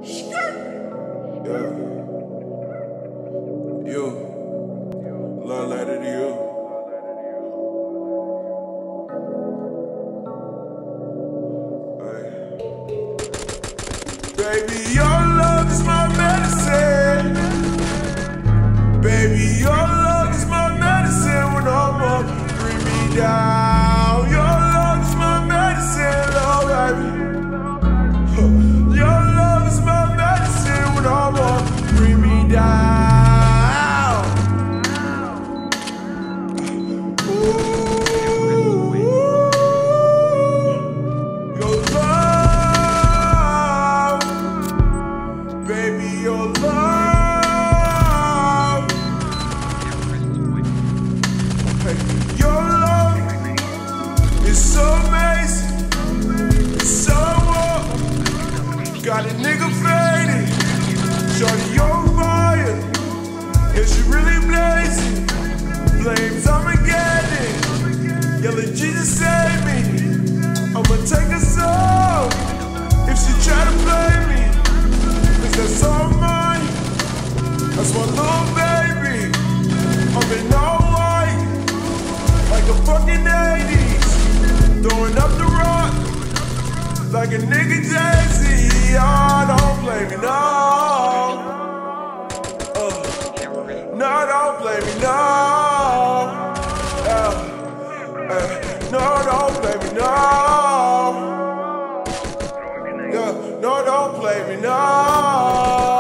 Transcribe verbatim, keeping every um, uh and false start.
Yeah. You. Love letter to you. Hey. Baby, your love is my medicine. Baby, your love is my medicine. When I'm up, you bring me down. Your love is my medicine, oh baby. Your love is my medicine. When I'm up, you bring me down. Ooh, your love, baby, your love. Hey, your love is so amazing. It's so up. Got a nigga faded. Shorty, you're fire. And she really blazing. Flames Armageddon. Yelling, Jesus save me. I'ma take her soul if she try to play me. Cause that's all mine. That's my little baby. I'm in all white, like a fucking eighties. Throwing up the rock, like a nigga Jay-Z. Oh, don't play me, no. Uh, no, don't play me, no. Uh, uh, no, don't play me, no. Yeah, no, don't play me, no.